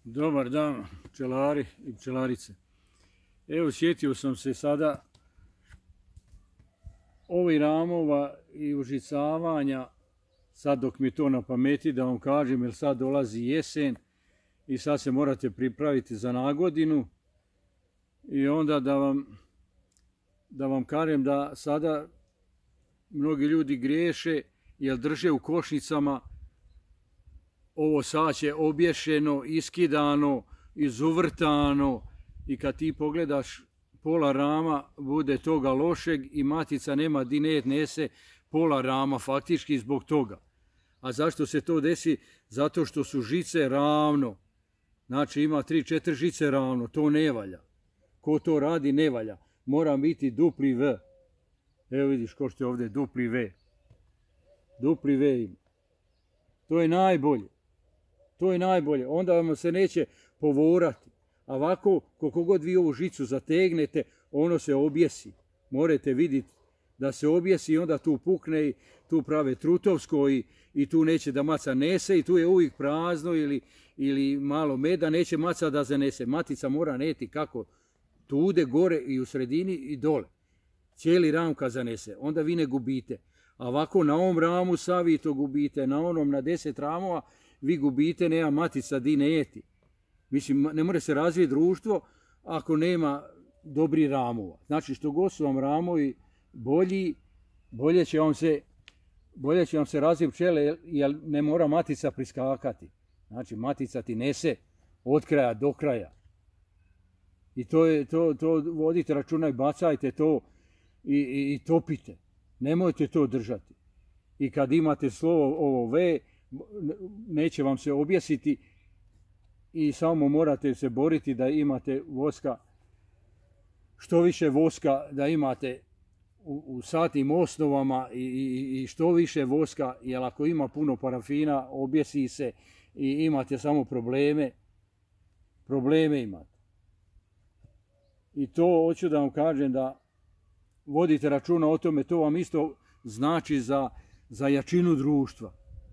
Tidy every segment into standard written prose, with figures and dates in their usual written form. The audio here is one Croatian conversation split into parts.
Dobar dan, pčelari i pčelarice. Evo, sjetio sam se sada ovih ramova i užicavanja, sad dok mi to na pameti da vam kažem, jer sad dolazi jesen i sad se morate pripraviti za nagodinu. I onda da vam kažem da sada mnogi ljudi griješe jer drže u košnicama ovo saće obješeno, iskidano, izuvrtano i kad ti pogledaš pola rama bude toga lošeg i matica nema di nese pola rama faktički zbog toga. A zašto se to desi? Zato što su žice ravno. Znači ima 3-4 žice ravno, to ne valja. Ko to radi ne valja. Mora biti dupli V. Evo vidiš ko što je ovdje dupli V. Dupli V ima. To je najbolje. To je najbolje. Onda vam se neće povorati. A ovako, koliko god vi ovu žicu zategnete, ono se objesi. Morate vidjeti da se objesi i onda tu pukne i tu prave trutovsko i tu neće da maca nese i tu je uvijek prazno ili malo meda, neće maca da zanese. Matica mora neti kako tude gore i u sredini i dole. Cijeli ram kad zanese, onda vi ne gubite. A ovako na ovom ramu savi to gubite, na onom na 10 ramova vi gubite, nema matica di neti. Mislim, ne može se razviti društvo ako nema dobri ramova. Znači, što god su vam ramovi bolji, bolje će vam se razviti pčele, jer ne mora matica priskakati. Znači, matica ti nese od kraja do kraja. I to vodite računa i bacajte to i topite. Nemojte to držati. I kad imate slovo ovo V, neće vam se objesiti i samo morate se boriti da imate voska, što više voska da imate u satnim osnovama i što više voska, jer ako ima puno parafina, objesi se i imate samo probleme imate. I to hoću da vam kažem da vodite računa o tome, to vam isto znači za jačinu društva.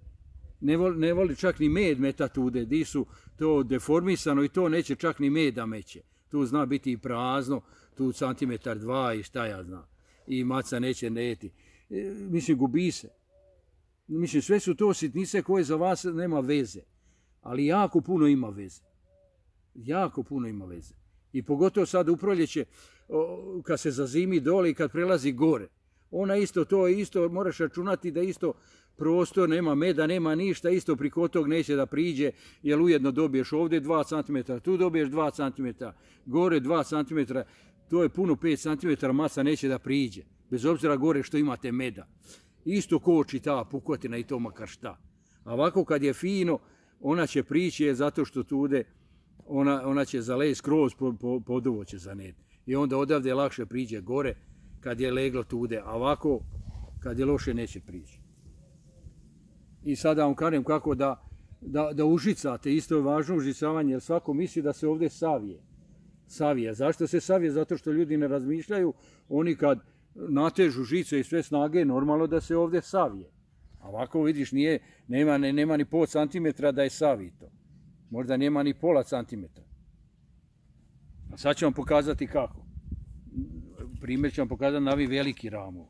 Ne voli čak ni med metatude, di su to deformisano i to neće čak ni med da meće. Tu zna biti i prazno, tu centimetar 2 i šta ja znam. I maca neće neti. Mislim, gubi se. Mislim, sve su to sitnice koje za vas nema veze. Ali jako puno ima veze. Jako puno ima veze. I pogotovo sad u proljeće, kad se zazimi dole i kad prelazi gore. Ona isto, to je isto, moraš računati da isto prostor, nema meda, nema ništa, isto priko tog neće da priđe, jer ujedno dobiješ ovdje 2 cm, tu dobiješ 2 cm, gore 2 cm, to je puno 5 cm, maca neće da priđe, bez obzira gore što imate meda. Isto koči ta pukotina i to makar šta. A ovako kad je fino, ona će prići zato što tude, ona će zalez skroz pod ovo će zaneti. I onda odavde lakše priđe gore kad je leglo tude, a ovako kad je loše neće prići. I sada vam kažem kako da užicate, isto je važno užicavanje, jer svako misli da se ovdje savije. Zašto se savije? Zato što ljudi ne razmišljaju, oni kad natežu žice i sve snage, normalno da se ovdje savije. A ovako vidiš, nema ni pol centimetra da je savito. Možda nema ni pola centimetra. A sad ću vam pokazati kako. Primjer ću vam pokazati na ovi veliki ramov.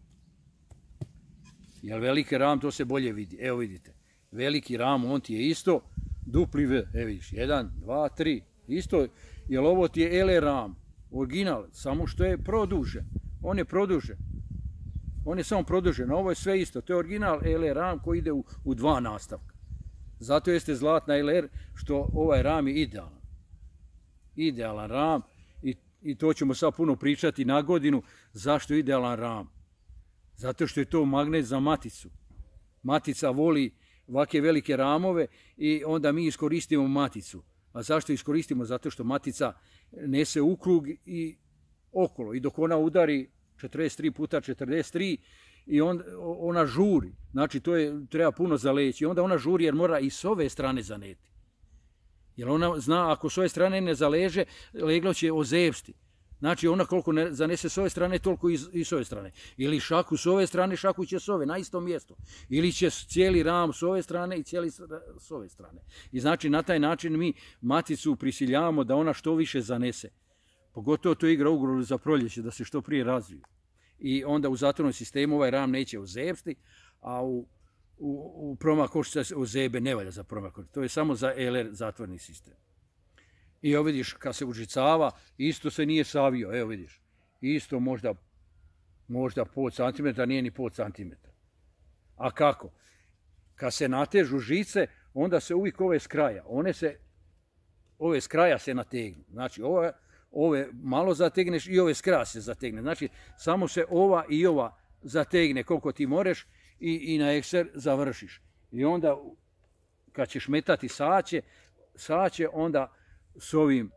Jer veliki ram, to se bolje vidi. Evo vidite, veliki ram, on ti je isto dupli V. Evo vidiš, 1, 2, 3. Isto, jer ovo ti je LR ram, original, samo što je produžen. On je produžen. On je samo produžen, ovo je sve isto. To je original LR ram koji ide u 2 nastavka. Zato jeste zlatna LR, što ovaj ram je idealan. Idealan ram i to ćemo sad puno pričati na godinu. Zašto je idealan ram? Zato što je to magnet za maticu. Matica voli ovake velike ramove i onda mi iskoristimo maticu. A zašto iskoristimo? Zato što matica nese u krug i okolo. I dok ona udari 43 puta 43 i ona žuri. Znači treba puno zaleći. I onda ona žuri jer mora i s ove strane zaneti. Jer ona zna ako s ove strane ne zaleže, leglo će ozepsti. Znači ona koliko zanese s ove strane, toliko i s ove strane. Ili šaku s ove strane, šaku će s ove, na istom mjestu. Ili će cijeli ram s ove strane i cijeli s ove strane. I znači na taj način mi maticu prisiljavamo da ona što više zanese. Pogotovo to igra ugrozu za proljeće, da se što prije razviju. I onda u zatvornom sistemu ovaj ram neće ozebsti, a u promakoščica ozebe ne valja za promakoščicu. To je samo za LR zatvorni sistem. I evo vidiš, kad se užicava, isto se nije savio, evo vidiš. Isto možda pol centimetra, nije ni pol centimetra. A kako? Kad se natežu žice, onda se uvijek ove s kraja. Ove s kraja se nategnu. Znači, ove malo zategneš i ove s kraja se zategne. Znači, samo se ova i ova zategne koliko ti moreš i na ekser završiš. I onda, kad ćeš metati saće, onda s ovim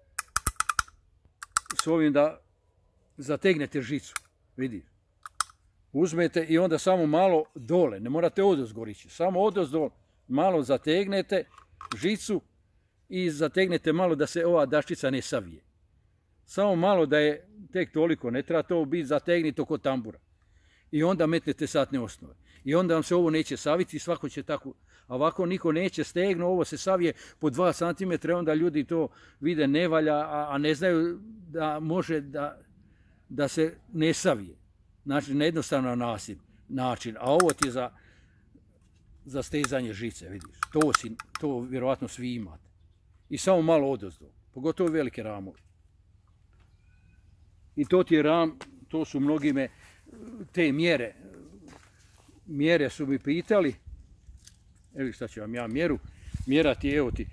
da zategnete žicu, vidiš. Uzmete i onda samo malo dole, ne morate odozgor ići, samo odozdo malo zategnete žicu i zategnete malo da se ova daščica ne savije. Samo malo da je tek toliko, ne treba to biti zategnito kod tambura. I onda metnete satne osnove. I onda vam se ovo neće saviti, svako će tako, a ovako niko neće stegnu, ovo se savije po 2 cm, onda ljudi to vide ne valja, a ne znaju da može da se ne savije. Znači, na jednostavan način, a ovo ti je za stezanje žice, vidiš. To vjerovatno svi imate. I samo malo odozdo, pogotovo velike ramove. I to ti je ram, to su mnogime te mjere su mi pitali. Evo šta ću vam ja mjeru. Mjera ti je, evo ti,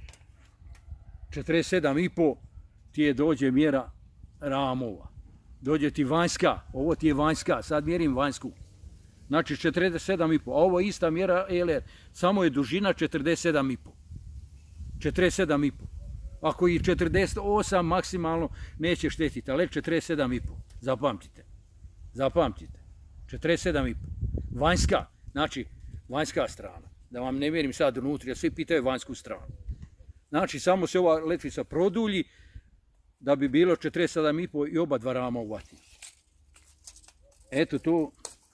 47,5 ti je dođe mjera ramova. Dođe ti vanjska, ovo ti je vanjska, sad mjerim vanjsku. Znači 47,5, a ovo je ista mjera LR, samo je dužina 47,5. 47,5. Ako i 48 maksimalno neće štetiti, ali 47,5. Zapamtite. 47,5. Vanjska, znači vanjska strana. Da vam ne mjerim sad unutra, jer svi pitaju vanjsku stranu. Znači samo se ova letvica produlji da bi bilo 47,5 i oba dva rama uvati. Eto to.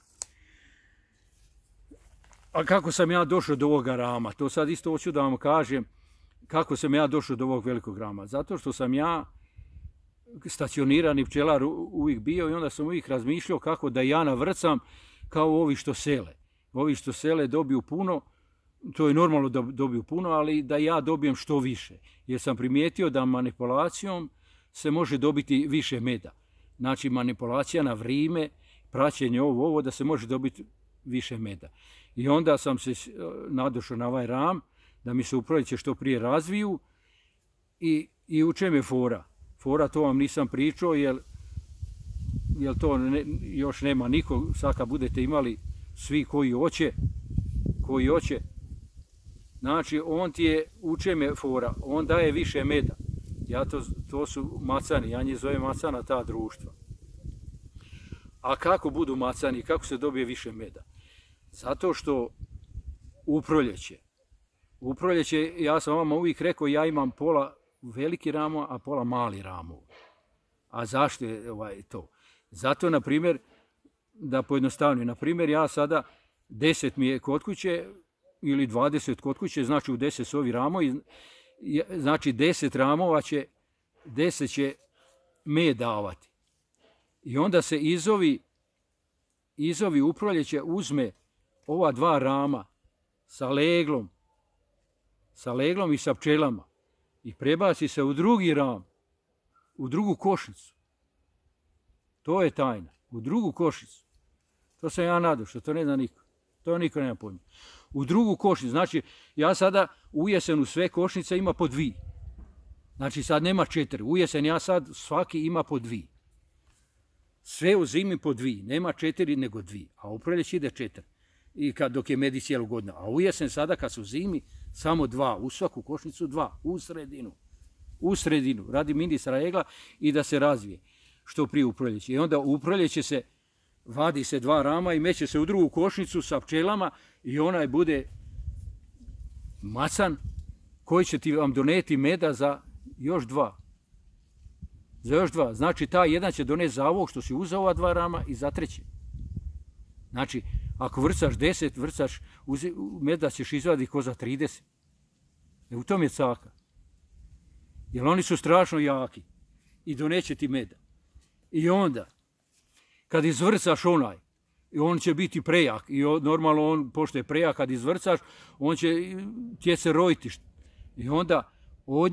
A kako sam ja došao do ovoga rama? To sad isto hoću da vam kažem kako sam ja došao do ovog velikog rama. Zato što sam ja stacionirani pčelar uvijek bio i onda sam uvijek razmišljao kako da ja navrcam kao ovi što sele. Ovi što sele dobiju puno, to je normalno da dobiju puno, ali da ja dobijem što više. Jer sam primijetio da manipulacijom se može dobiti više meda. Znači manipulacija na vrijeme, praćenje ovo, da se može dobiti više meda. I onda sam se nadošao na ovaj ram, da mi se u proljeće što prije razviju i u čem je fora. Fora to vam nisam pričao, jer to još nema niko, sad kad budete imali svi koji hoće, znači on ti je, u čem je fora, on daje više meda. To su macani, ja njih zovem macana ta društva. A kako budu macani, kako se dobije više meda? Zato što u proljeće, ja sam vama uvijek rekao, ja imam pola veliki ramo, a pola mali ramo. A zašto je to? Zato, na primjer, da pojednostavnim, na primjer, ja sada 10 mi je kod kuće ili 20 kod kuće, znači u 10 su ovi ramovi, znači 10 ramova će 10 će med davati. I onda se izovi u proljeće uzme ova dva rama sa leglom i sa pčelama i prebaci se u drugi ram, u drugu košnicu. To je tajna, u drugu košnicu. To sam ja nadošao, to ne zna niko. To niko nema pojma. U drugu košnicu, znači ja sada u jesenu sve košnice ima po 2. Znači sad nema 4. U jesen ja sad svaki ima po 2. Sve u zimi po 2. Nema 4 nego 2. A u proljeće ide 4. I dok je medi cijelu godinu. A u jesen sada kad su zimi samo 2. U svaku košnicu 2. U sredinu. Radi ministra regla i da se razvije što prije u proljeće. I onda u proljeće vadi se 2 rama i meće se u drugu košnicu sa pčelama i onaj bude macan koji će ti vam doneti meda za još 2. Za još 2. Znači, taj jedan će doneti za ovog što si uzeo ova 2 rama i za 3. Znači, ako vrcaš 10, vrcaš, meda ćeš izvaditi ko za 30. U tom je caka. Jer oni su strašno jaki i doneće ti meda. I onda, kad izvrcaš onaj, on će biti prejak. I normalno, on, pošto je prejak, kad izvrcaš, on će tje se rojiti. I onda od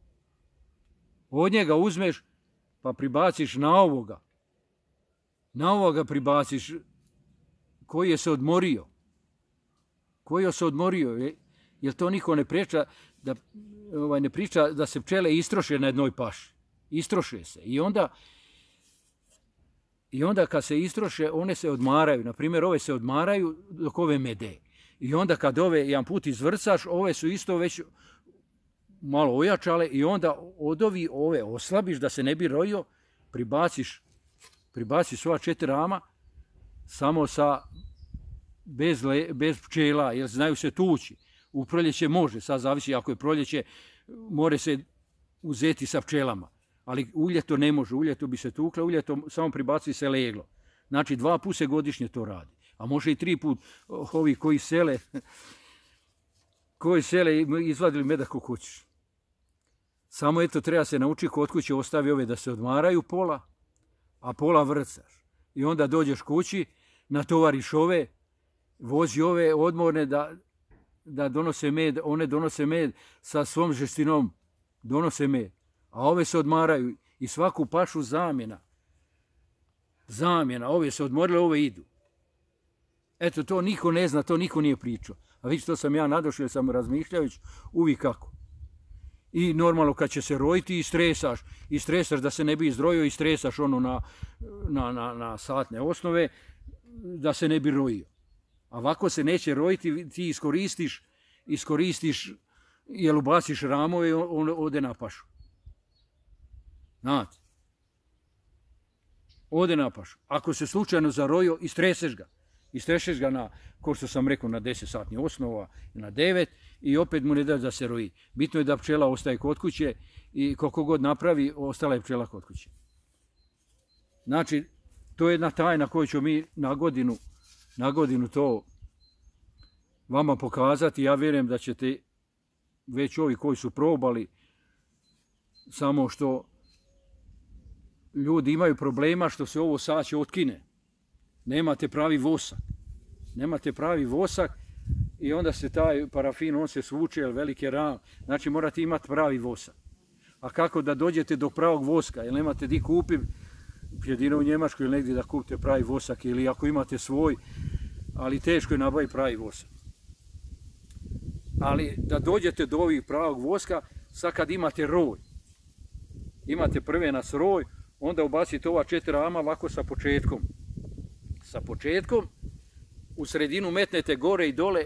njega uzmeš, pa pribaciš na ovoga. Na ovoga pribaciš koji je se odmorio. Koji je se odmorio. Jer to niko ne priča da se pčele istroše na jednoj paši. Istroše se. I onda kad se istroše, one se odmaraju. Naprimjer, ove se odmaraju dok ove mede. I onda kad ove jedan put izvrcaš, ove su isto već malo ojačale i onda od ove oslabiš da se ne bi rojio, pribaciš sva 4 rama samo bez pčela, jer znaju se tući. U proljeće može, sad zavisi ako je proljeće, more se uzeti sa pčelama. Ali u ljeto ne može, u ljeto bi se tukle, u ljeto samo pribaci se leglo. Znači 2 puta se godišnje to radi. A može i 3 put ovi koji sele izvadili meda kako hoćeš. Samo eto treba se naučiti kod kuće ostavi ove da se odmaraju pola, a pola vrcaš. I onda dođeš kući, natovariš ove, vozi ove odmorne da donose med, one donose med sa svom žestinom, donose med. A ove se odmaraju i svaku pašu zamjena. Ove se odmorile, ove idu. Eto, to niko ne zna, to niko nije pričao. A vidite, to sam ja nadošao, jer sam razmišljajući uvijek kako. I normalno kad će se rojiti i stresaš da se ne bi izdrojio i stresaš ono na satne osnove da se ne bi rojio. A ovako se neće rojiti, ti iskoristiš jer ubaciš ramove i on ode na pašu. Znate? Ode na pašu. Ako se slučajno zarojio, istreseš ga. Istrešeš ga na, kao što sam rekao, na 10 satni osnova, na 9 i opet mu ne da da se roji. Bitno je da pčela ostaje kod kuće i koliko god napravi, ostala je pčela kod kuće. Znači, to je jedna tajna koju ću mi na godinu to vama pokazati. Ja vjerujem da ćete već ovi koji su probali, samo što ljudi imaju problema što se ovo saće otkine. Nemate pravi vosak i onda se taj parafin, on se svuče, jer velike ram, znači morate imati pravi vosak. A kako da dođete do pravog voska, jer nemate di kupiti, jedino u Njemačkoj ili negdje da kupite pravi vosak, ili ako imate svoj, ali teško je nabaviti pravi vosak. Ali da dođete do ovih pravog voska, sad kad imate roj, imate prvenac roj, onda ubacite ova 4 rama ovako sa početkom, u sredinu metnete gore i dole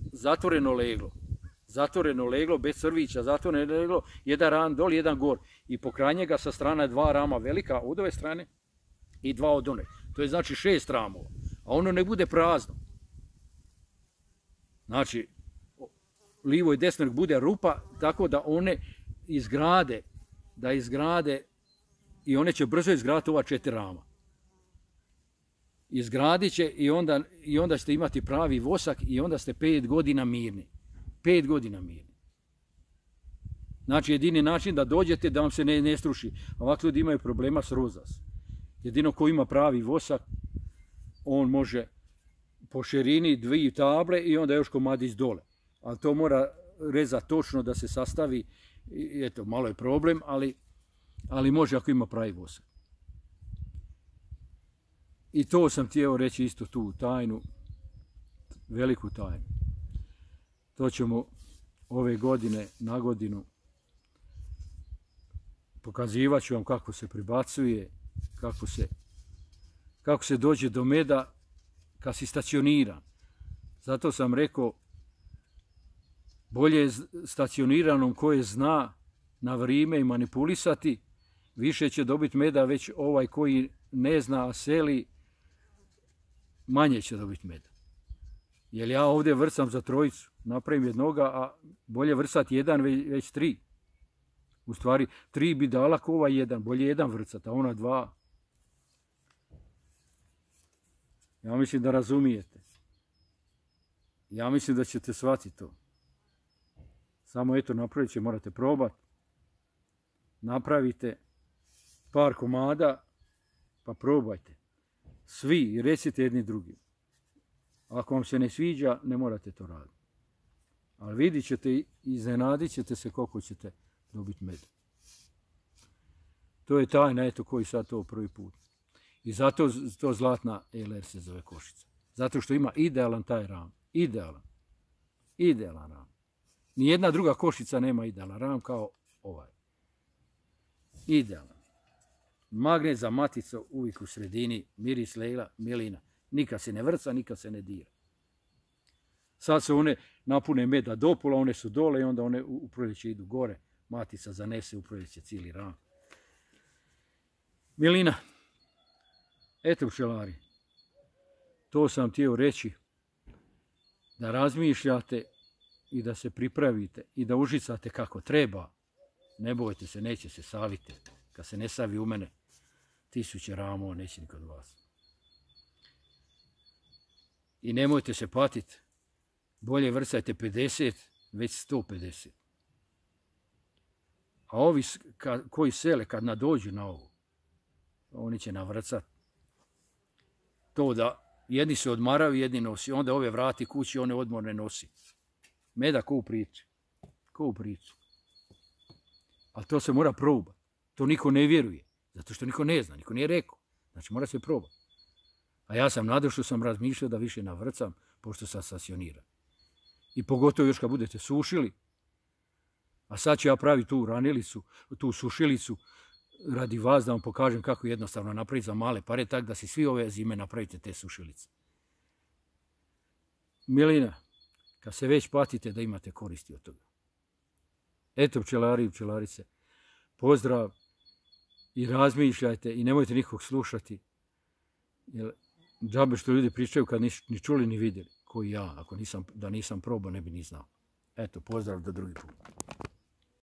zatvoreno leglo, bez crvića, zatvoreno leglo, jedan ram dole, jedan gor. I pokraj njega sa strane 2 rama velika od ove strane i 2 od one. To je znači 6 ramova, a ono ne bude prazno. Znači, livo i desno bude rupa, tako da one izgrade i one će brzo izgraditi ova 4 rama. Izgradit će i onda ćete imati pravi vosak i onda ste 5 godina mirni. 5 godina mirni. Znači, jedini način da dođete da vam se ne struši. Ovako ljudi imaju problema s rozas. Jedino ko ima pravi vosak, on može po širini 2 table i onda još komadić dole. Ali to mora rezati točno da se sastavi. Eto, malo je problem, ali može ako ima pravi vosak. I to sam htio reći isto tu tajnu, veliku tajnu. To ćemo ove godine na godinu pokazivat ću vam kako se pribacuje, kako se dođe do meda kad si stacioniran. Zato sam rekao, bolje je stacioniranom koje zna na vrijeme i manipulisati, više će dobiti meda, već ovaj koji ne zna, a seli, manje će dobiti meda. Jer ja ovdje vrcam za 3, napravim jednoga, a bolje vrsati 1 već 3. U stvari, 3 bi dala ko ovaj jedan. Bolje jedan vrcat, a ona 2. Ja mislim da razumijete. Ja mislim da ćete shvatiti to. Samo eto, napravit će, morate probati. Napravite par komada, pa probajte. Svi i recite jedni drugim. Ako vam se ne sviđa, ne morate to raditi. Ali vidit ćete i iznenadit ćete se koliko ćete dobiti med. To je tajna, eto, koji sad to prvi put. I zato to zlatna LR se zove košica. Zato što ima idealan taj ram. Idealan. Idealan ram. Nijedna druga košica nema idealan ram kao ovaj. Idealan. Magnet za maticu uvijek u sredini, miris lejla, milina. Nikad se ne vrca, nikad se ne dira. Sad se one napune meda do pola, one su dole i onda one u proljeće idu gore. Matica zanese u proljeće cijeli ram. Milina. Eto, pčelari. To sam htio reći. Da razmišljate i da se pripravite i da užicate kako treba. Ne bojte se, neće se saviti. Kad se ne savi u mene, 1000 ramova neće ni kod vas. I nemojte se patiti. Bolje vrcajte 50, već 150. A ovi koji sele kad nadođu na ovo, oni će navrcati. To da jedni se odmaraju, jedni nosi. Onda ove vrati kući, one odmorne nosi. Meda ko u priči. Ko u priču. Ali to se mora probati. To niko ne vjeruje. Zato što niko ne zna, niko nije rekao. Znači mora se probati. A ja sam nadao što sam razmišljao da više navrcam, pošto sam stacioniran. I pogotovo još kad budete sušili. A sad ću ja praviti tu ranilicu, tu sušilicu, radi vas da vam pokažem kako jednostavno napraviti za male pare, tako da si svi ove zime napravite te sušilice. Milina, kad se već patite da imate koristi od toga. Eto, pčelari i pčelarice, pozdrav i razmišljajte i nemojte nikog slušati. Jer džabe što ljudi pričaju kad ni čuli ni vidjeli, koji ja, ako nisam probao ne bi ni znao. Eto, pozdrav do drugi put.